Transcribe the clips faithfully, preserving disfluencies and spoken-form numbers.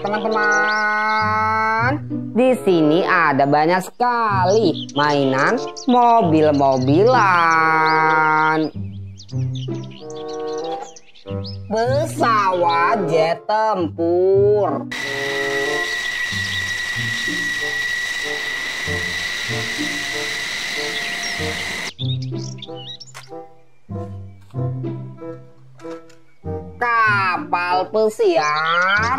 teman-teman. Di sini ada banyak sekali mainan mobil-mobilan. Pesawat jet tempur. Kapal pesiar.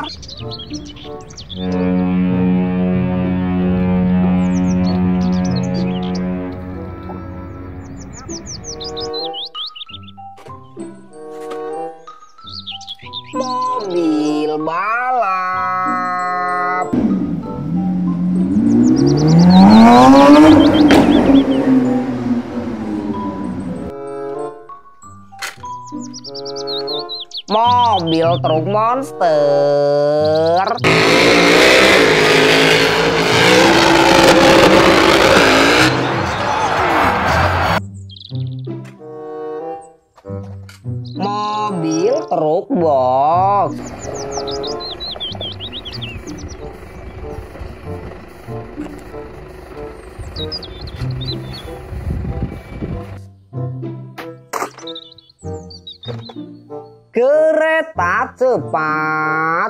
Mobil balap. Mobil truk monster. Mobil truk box. Kereta cepat.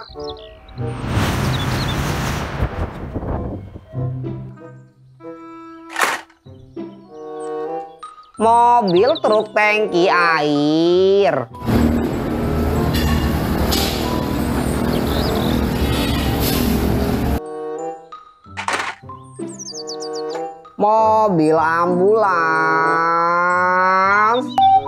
Mobil truk tangki air. Mobil ambulans.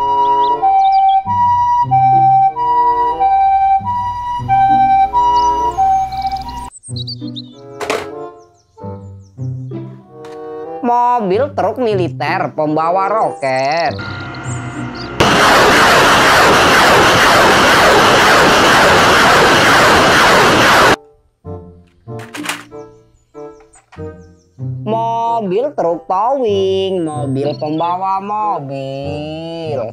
Mobil truk militer pembawa roket. Mobil truk towing, mobil pembawa mobil.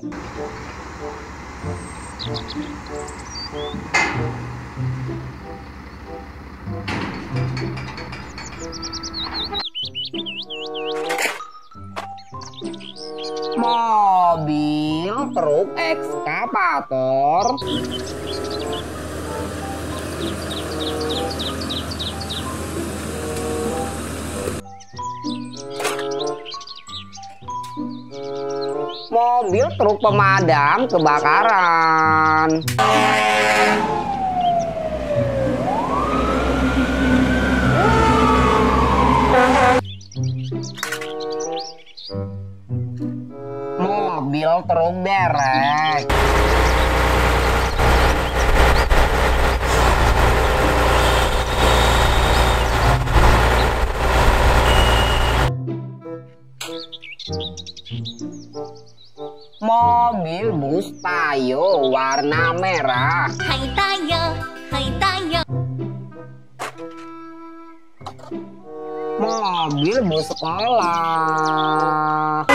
Mobil truk ekskavator. Mobil truk pemadam kebakaran. Mobil truk derek. Mobil bus Tayo warna merah. Hai Tayo, hai Tayo. Mobil bus sekolah.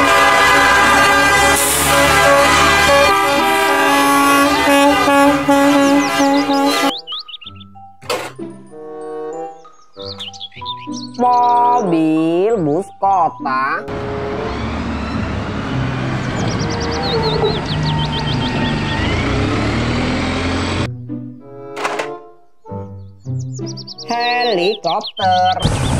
Mobil bus kota. Helikopter.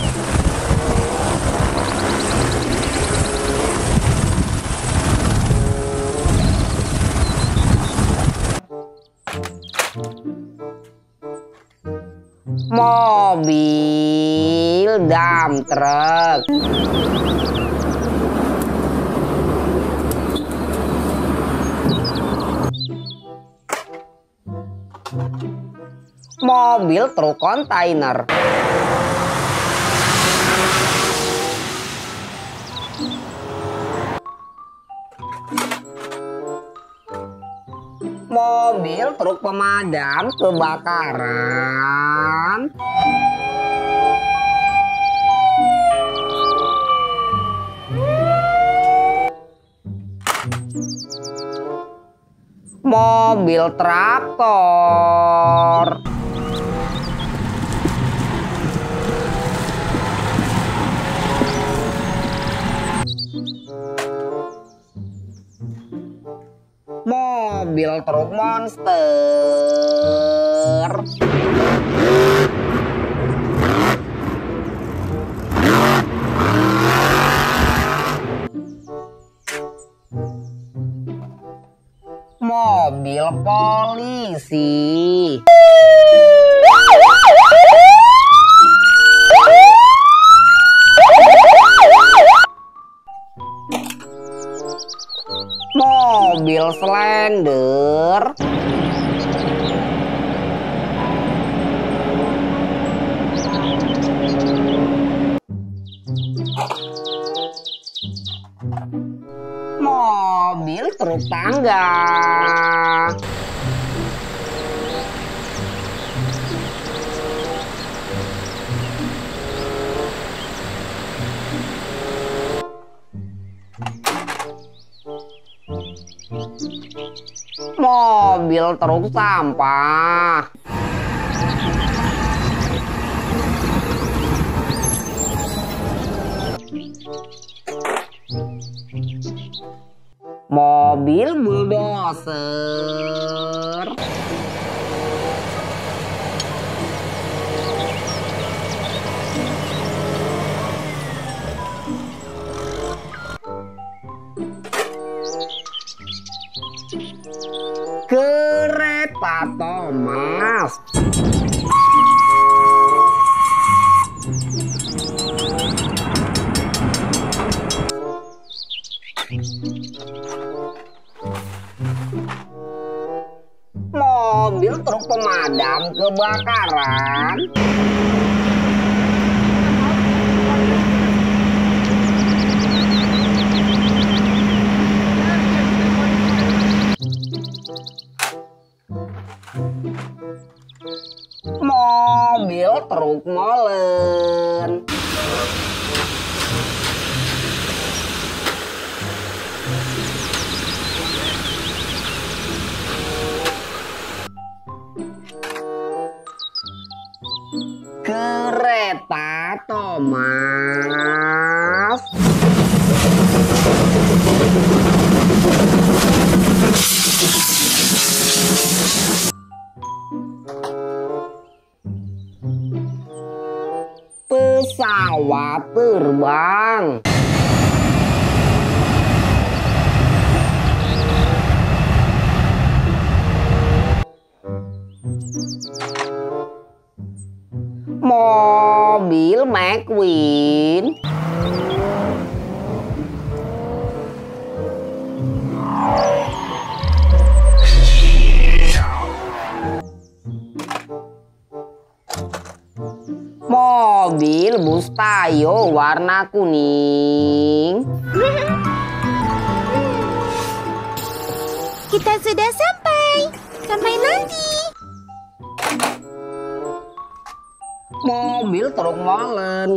Mobil dump truck. Mobil truk kontainer. Mobil truk pemadam kebakaran. Mobil traktor. mobil truk monster. Mobil polisi. Mobil slender. Mobil truk tangga. Mobil truk sampah. Mobil bulldozer. Kereta Thomas. Mobil truk pemadam kebakaran. Mobil truk molen. Kereta Thomas. Pesawat terbang. Mobil McQueen. Mobil bus Tayo warna kuning. Kita sudah sampai. Sampai nanti. Mobil truk molen.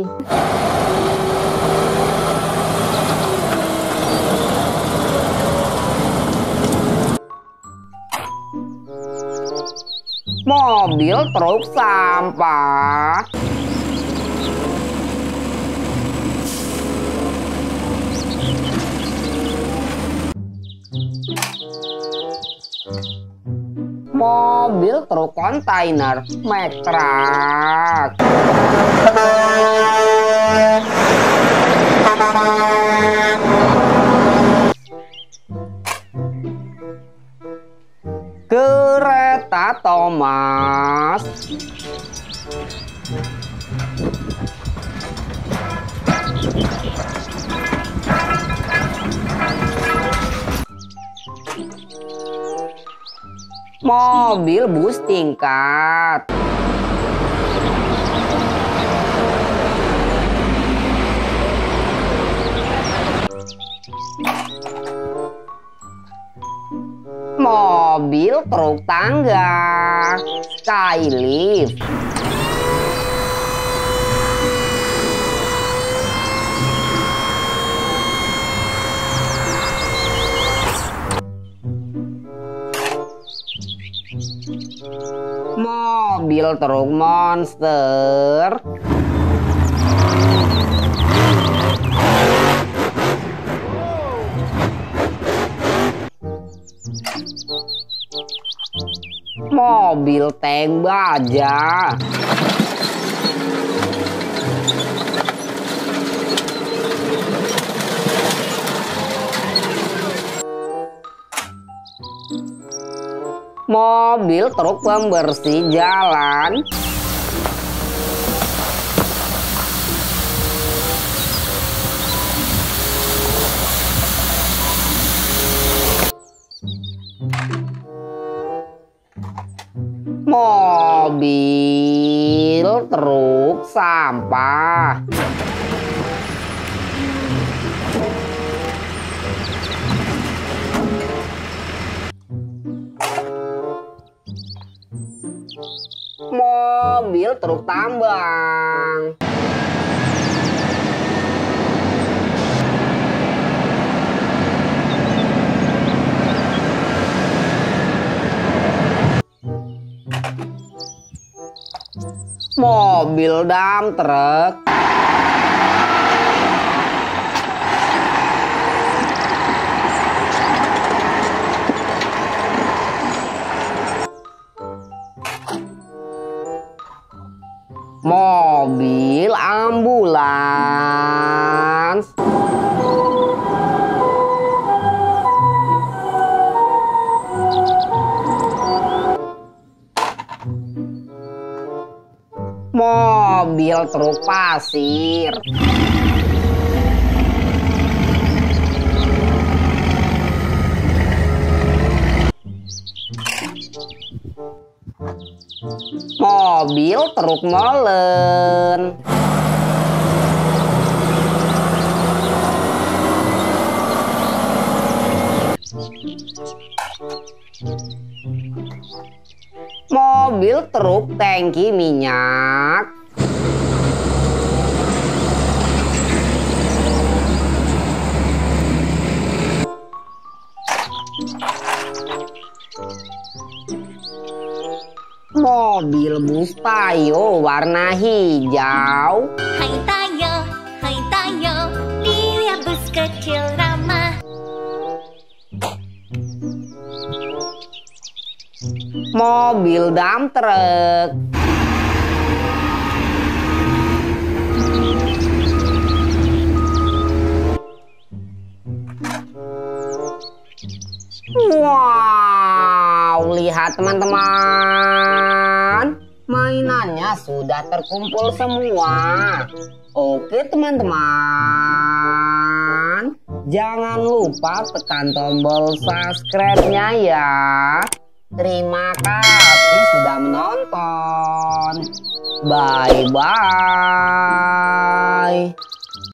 Mobil truk sampah. Mobil truk kontainer Mack Truck. Kereta Thomas. Mobil bus tingkat. Mobil truk tangga Skylift. Mobil truk monster. Mobil tank baja. Mobil truk pembersih jalan. Mobil truk sampah. Mobil truk tambang. Mobil dump truck. Mobil ambulans. Mobil truk pasir. Mobil truk molen. Mobil truk tangki minyak. Mobil bus Tayo warna hijau. Hai Tayo, hai Tayo, dia bus kecil ramah. Mobil dump truck. Wow, lihat teman-teman, mainannya sudah terkumpul semua. Oke teman-teman, jangan lupa tekan tombol subscribe-nya ya. Terima kasih sudah menonton. Bye-bye.